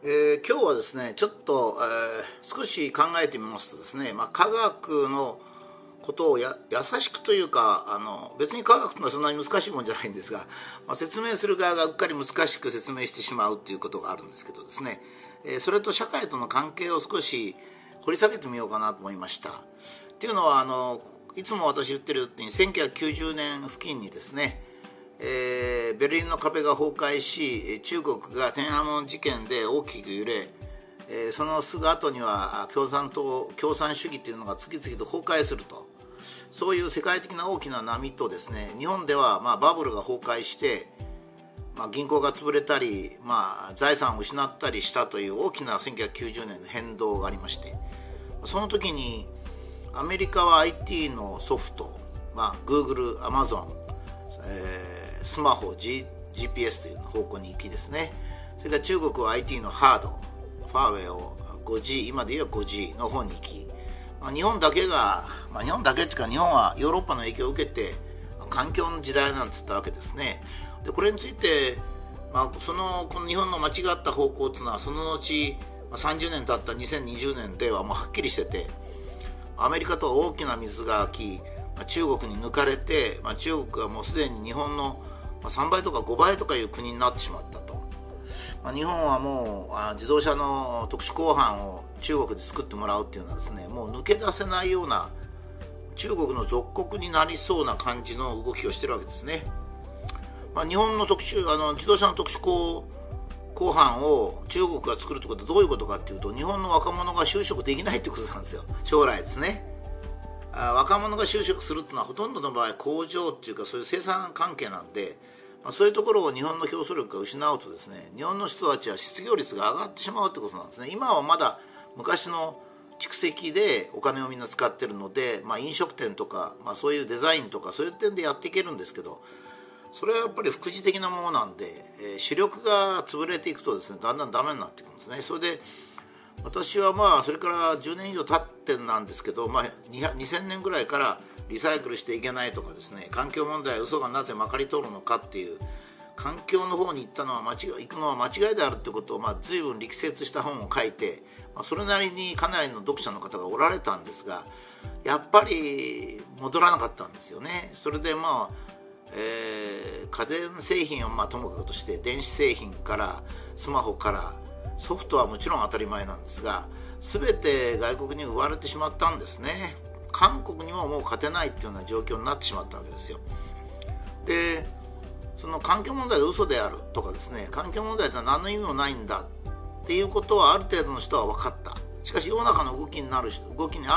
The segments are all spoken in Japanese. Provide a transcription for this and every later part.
今日はですねちょっと、少し考えてみますとですね、科学のことを優しくというか別に科学というのはそんなに難しいもんじゃないんですが、説明する側がうっかり難しく説明してしまうということがあるんですけどですね、それと社会との関係を少し掘り下げてみようかなと思いました。っていうのはいつも私言ってるように1990年付近にですね、ベルリンの壁が崩壊し中国が天安門事件で大きく揺れ、そのすぐ後には共産主義というのが次々と崩壊すると、そういう世界的な大きな波とですね、日本ではバブルが崩壊して、銀行が潰れたり、財産を失ったりしたという大きな1990年の変動がありまして、その時にアメリカは IT のソフト、Google、Amazon、スマホ、GPS という方向に行きですね、それから中国は IT のハード、ファーウェイを 5G、 今で言えば 5G の方に行き、日本だけが、日本だけっていうか日本はヨーロッパの影響を受けて環境の時代なんて言ったわけですね。でこれについて、この日本の間違った方向というのはその後30年経った2020年ではもうはっきりしてて、アメリカと大きな水がき中国に抜かれて、中国はもうすでに日本の3倍とか5倍とかいう国になってしまったと。日本はもう自動車の特殊鋼板を中国で作ってもらうっていうのはですね、もう抜け出せないような中国の属国になりそうな感じの動きをしてるわけですね。日本の自動車の特殊鋼板を中国が作るってことはどういうことかっていうと、日本の若者が就職できないってことなんですよ、将来ですね。若者が就職するっていうのはほとんどの場合工場っていうかそういう生産関係なんで、そういうところを日本の競争力が失うとですね、日本の人たちは失業率が上がってしまうってことなんですね。今はまだ昔の蓄積でお金をみんな使ってるので、飲食店とか、そういうデザインとかそういう点でやっていけるんですけど、それはやっぱり副次的なものなんで、主力が潰れていくとですね、だんだんダメになっていくんですね。それで私はそれから10年以上経ってなんですけど、2000年ぐらいからリサイクルしていけないとかですね、環境問題嘘がなぜまかり通るのかっていう環境の方に行くのは間違いであるってことを随分力説した本を書いて、それなりにかなりの読者の方がおられたんですが、やっぱり戻らなかったんですよね。それで家電製品をともかくとして電子製品からスマホからソフトはもちろん当たり前なんですが、全て外国に奪われてしまったんですね。韓国にももう勝てないっていうような状況になってしまったわけですよ。でその環境問題が嘘であるとかですね、環境問題って何の意味もないんだっていうことはある程度の人は分かった。しかし世の中の動きになるし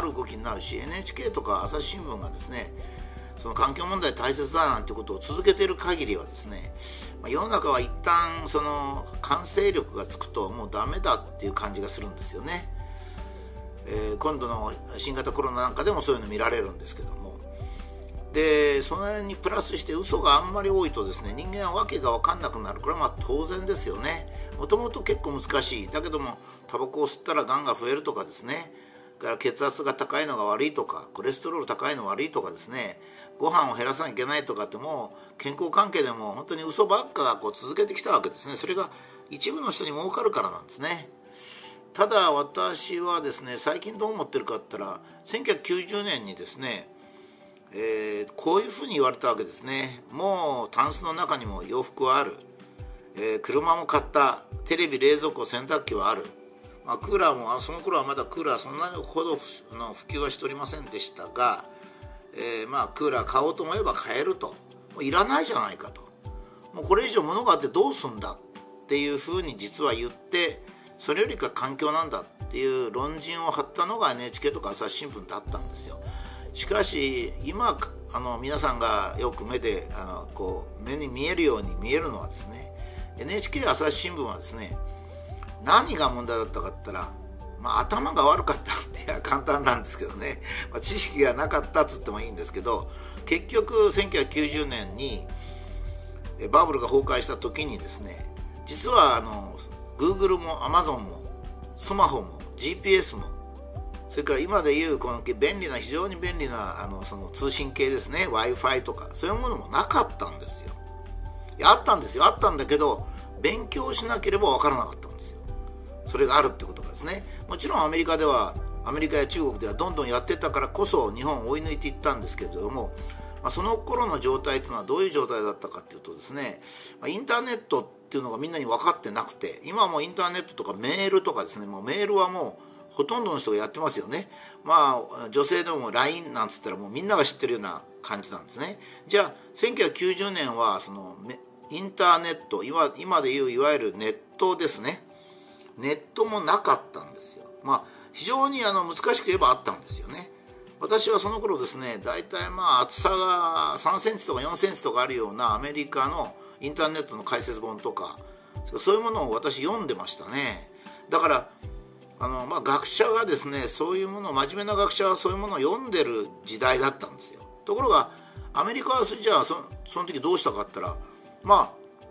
NHK とか朝日新聞がですね、その環境問題大切だなんてことを続けている限りはですね、世の中は一旦その完成力がつくともうダメだっていう感じがするんですよね。今度の新型コロナなんかでもそういうの見られるんですけども、でその辺にプラスして嘘があんまり多いとですね、人間は訳が分かんなくなる。これは当然ですよね。もともと結構難しい。だけどもタバコを吸ったらがんが増えるとかですね、から血圧が高いのが悪いとかコレステロール高いのが悪いとかですね、ご飯を減らさなきゃいけないとかって、もう健康関係でも本当に嘘ばっかが続けてきたわけですね。それが一部の人に儲かるからなんですね。ただ私はですね、最近どう思ってるかって言ったら、1990年にですね、こういうふうに言われたわけですね。もうタンスの中にも洋服はある、車も買った、テレビ冷蔵庫洗濯機はある、クーラーもその頃はまだクーラーそんなにほど普及はしておりませんでしたが、クーラー買おうと思えば買えると、もういらないじゃないかと、もうこれ以上物があってどうすんだっていうふうに実は言って、それよりか環境なんだっていう論陣を張ったのが NHK とか朝日新聞だったんですよ。しかし今皆さんがよく目に見えるように見えるのはですね、 NHK 朝日新聞はですね、何が問題だったかって言ったら、頭が悪かったって簡単なんですけどね、知識がなかったっつってもいいんですけど、結局1990年にバブルが崩壊した時にですね、実はGoogle も Amazon もスマホも GPS も、それから今でいうこの非常に便利なその通信系ですね、 Wi-Fi とかそういうものもなかったんですよ。あったんだけど勉強しなければ分からなかったんですよ。 それがあるってことがですね。もちろんアメリカや中国ではどんどんやってたからこそ日本を追い抜いていったんですけれども、その頃の状態というのはどういう状態だったかというとですね、インターネットっていうのがみんなに分かってなくて、今はもうインターネットとかメールとかですね、もうメールはもうほとんどの人がやってますよね。女性でも LINE なんつったらもうみんなが知ってるような感じなんですね。じゃあ1990年はそのインターネット、今でいういわゆるネットですね。ネットもなかったんですよ。非常に難しく言えばあったんですよね。私はその頃ですね、大体厚さが3センチとか4センチとかあるようなアメリカのインターネットの解説本とか、そういうものを私読んでましたね。だから学者がですね、そういうものを、真面目な学者はそういうものを読んでる時代だったんですよ。ところがアメリカはじゃあその時どうしたかって言ったら、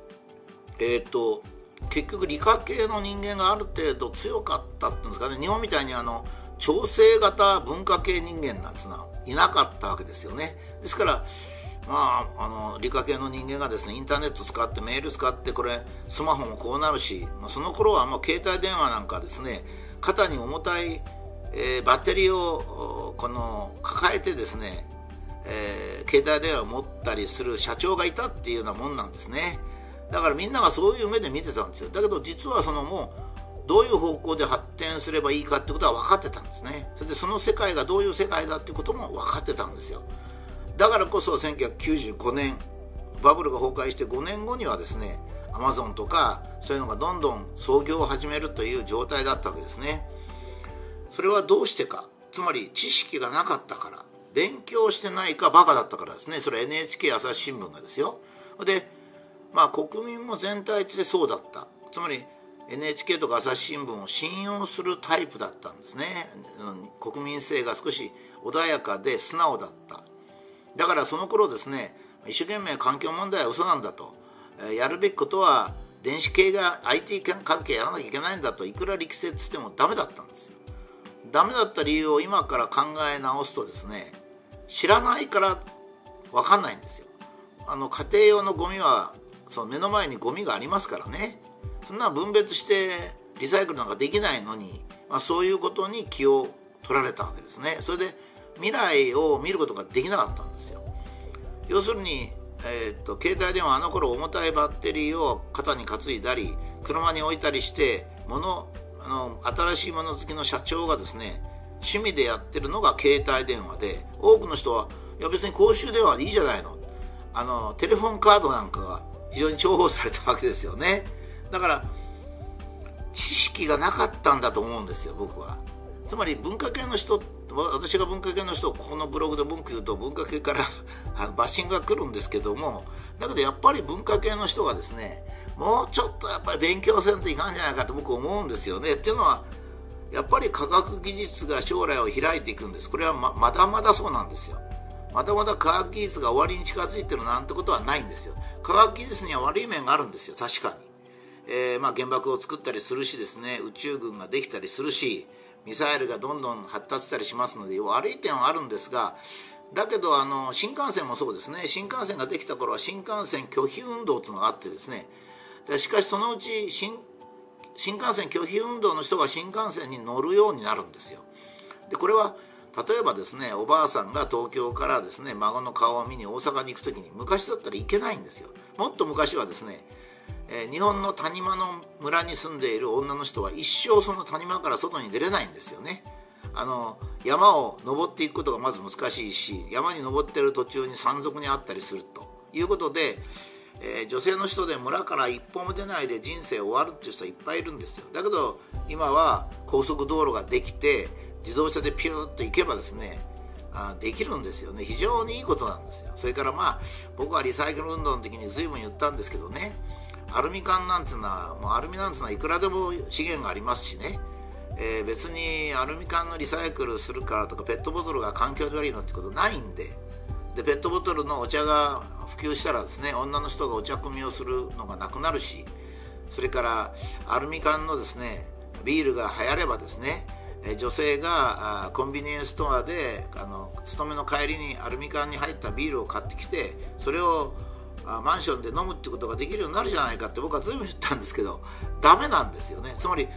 結局理科系の人間がある程度強かったっていうんですかね。日本みたいに調整型文化系人間なんてのはいなかったわけですよね。ですから理科系の人間がですね、インターネット使ってメール使って、これスマホもこうなるし、その頃は携帯電話なんかですね、肩に重たい、バッテリーを抱えてですね、携帯電話を持ったりする社長がいたっていうようなもんなんですね。だからみんながそういう目で見てたんですよ。だけど実はもうどういう方向で発展すればいいかってことは分かってたんですね。それでその世界がどういう世界だってことも分かってたんですよ。だからこそ1995年バブルが崩壊して5年後にはですね、アマゾンとかそういうのがどんどん創業を始めるという状態だったわけですね。それはどうしてか、つまり知識がなかったから、勉強してないかバカだったからですね。それは NHK 朝日新聞がですよ。で国民も全体でそうだった。つまり NHK とか朝日新聞を信用するタイプだったんですね。国民性が少し穏やかで素直だった。だからその頃ですね、一生懸命環境問題は嘘なんだと、やるべきことは電子系が IT 関係やらなきゃいけないんだと、いくら力説してもダメだったんですよ。ダメだった理由を今から考え直すとですね、知らないから分かんないんですよ。家庭用のゴミはその目の前にゴミがありますからね。そんな分別してリサイクルなんかできないのに、そういうことに気を取られたわけですね。それで未来を見ることができなかったんですよ。要するに、携帯電話頃重たいバッテリーを肩に担いだり車に置いたりして新しいもの好きの社長がですね、趣味でやってるのが携帯電話で、多くの人はいや別に公衆電話でいいじゃないの、テレフォンカードなんかが非常に重宝されたわけですよね。だから知識がなかったんだと思うんですよ、僕は。つまり文化系の人、私が文化系の人をここのブログで文句言うと文化系からバッシングが来るんですけども、だけどやっぱり文化系の人がですね、もうちょっとやっぱり勉強せんといかんじゃないかと僕思うんですよね。っていうのはやっぱり科学技術が将来を開いていくんです。これは まだまだそうなんですよ。まだまだ科学技術が終わりに近づいてるなんてことはないんですよ。科学技術には悪い面があるんですよ、確かに。原爆を作ったりするしですね、宇宙軍ができたりするし、ミサイルがどんどん発達したりしますので悪い点はあるんですが、だけど新幹線もそうですね。新幹線ができた頃は新幹線拒否運動というのがあってですね、しかしそのうち新幹線拒否運動の人が新幹線に乗るようになるんですよ。でこれは例えばですね、おばあさんが東京からですね、孫の顔を見に大阪に行くときに、昔だったら行けないんですよ。もっと昔はですね、日本の谷間の村に住んでいる女の人は一生その谷間から外に出れないんですよね。山を登っていくことがまず難しいし、山に登っている途中に山賊に会ったりするということで、女性の人で村から一歩も出ないで人生終わるっていう人はいっぱいいるんですよ。だけど今は高速道路ができて自動車でピューッと行けばですね、できるんですよね。非常にいいことなんですよ。それから僕はリサイクル運動の時に随分言ったんですけどね、アルミ缶なんていうのはもうアルミなんていうのはいくらでも資源がありますしね、別にアルミ缶のリサイクルするからとかペットボトルが環境に悪いのってことないんで、ペットボトルのお茶が普及したらですね、女の人がお茶汲みをするのがなくなるし、それからアルミ缶のですねビールが流行ればですね、女性がコンビニエンスストアで勤めの帰りにアルミ缶に入ったビールを買ってきて、それをマンションで飲むってことができるようになるじゃないかって僕は随分言ったんですけど、ダメなんですよね。つまり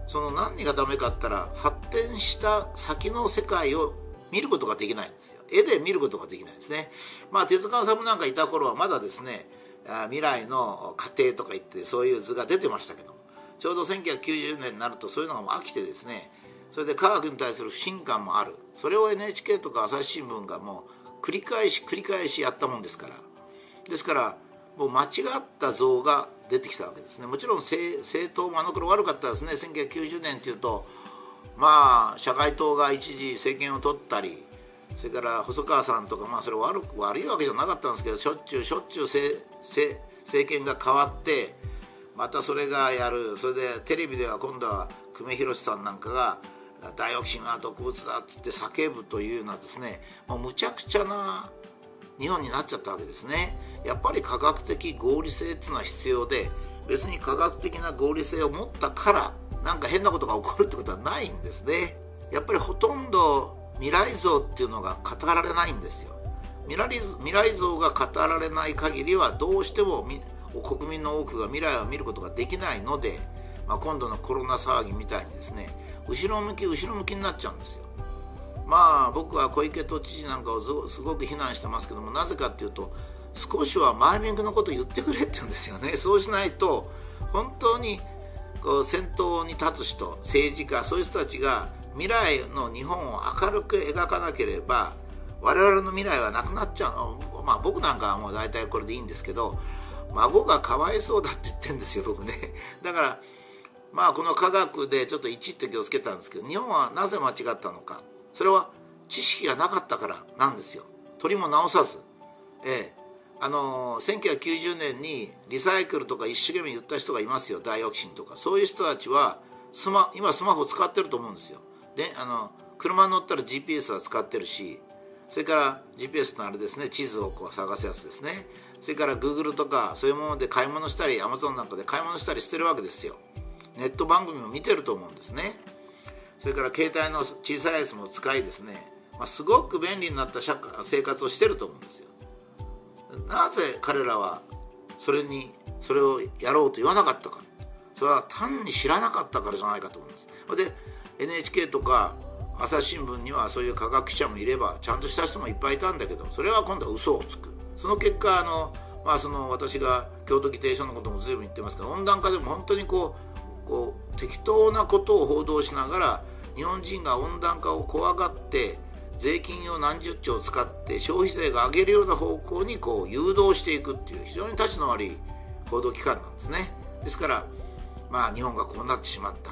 その何がダメかって言ったら、発展した先の世界を見ることができないんですよ。絵で見ることができないんですね。手塚治虫なんかいた頃はまだですね、未来の過程とか言ってそういう図が出てましたけども、ちょうど1990年になるとそういうのがもう飽きてですね、それで科学に対する不信感もある。それを NHK とか朝日新聞がもう繰り返しやったもんですから、ですからもう間違った像が出てきたわけですね。もちろん政党もあの頃悪かったですね。1990年というと社会党が一時政権を取ったり、それから細川さんとか、それ悪いわけじゃなかったんですけど、しょっちゅう政権が変わってまたそれがやる。それでテレビでは今度は久米宏さんなんかがダイオキシンは毒物だっつって叫ぶというようなですね、もうむちゃくちゃな日本になっちゃったわけですね。やっぱり科学的合理性っていうのは必要で、別に科学的な合理性を持ったからなんか変なことが起こるってことはないんですね。やっぱりほとんど未来像っていうのが語られないんですよ。未来像が語られない限りはどうしても国民の多くが未来を見ることができないので、今度のコロナ騒ぎみたいにですね、後ろ向きになっちゃうんですよ。僕は小池都知事なんかをすごく非難してますけども、なぜかっていうと、少しは前向きなことを言ってくれって言うんですよね。そうしないと本当に先頭に立つ人、政治家、そういう人たちが未来の日本を明るく描かなければ我々の未来はなくなっちゃうの。僕なんかはもう大体これでいいんですけど、孫がかわいそうだって言ってるんですよ、僕ね。だからこの科学でちょっと1って気をつけたんですけど、日本はなぜ間違ったのか、それは知識がなかったからなんですよ。取りも直さず、1990年にリサイクルとか一生懸命言った人がいますよ。ダイオキシンとか、そういう人たちは今スマホ使ってると思うんですよ。で車に乗ったら GPS は使ってるし、それから GPS のあれですね、地図を探すやつですね。それから Google とかそういうもので買い物したり、 Amazon なんかで買い物したりしてるわけですよ。ネット番組も見てると思うんですね。それから携帯の小さいやつも使いですね、すごく便利になった生活をしてると思うんですよ。なぜ彼らはそれをやろうと言わなかったか。それは単に知らなかったからじゃないかと思うんです。で NHK とか朝日新聞にはそういう科学記者もいれば、ちゃんとした人もいっぱいいたんだけど、それは今度は嘘をつく。その結果私が京都議定書のことも随分言ってますけど、温暖化でも本当に適当なことを報道しながら、日本人が温暖化を怖がって税金を何十兆使って消費税が上げるような方向に誘導していくっていう、非常に立ちの悪い報道機関なんですね。ですから日本がこうなってしまった。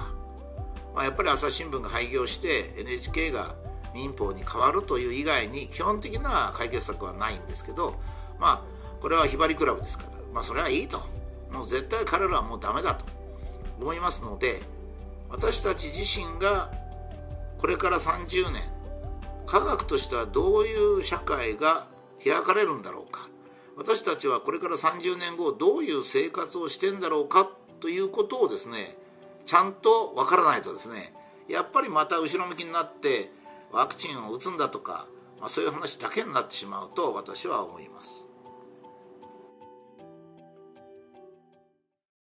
やっぱり朝日新聞が廃業して NHK が民放に変わるという以外に基本的な解決策はないんですけど、これはひばりクラブですから、それはいいと。もう絶対彼らはもうダメだと思いますので、私たち自身がこれから30年科学としてはどういう社会が開かれるんだろうか、私たちはこれから30年後どういう生活をしてんだろうかということをですね、ちゃんと分からないとですね、やっぱりまた後ろ向きになってワクチンを打つんだとか、そういう話だけになってしまうと私は思います。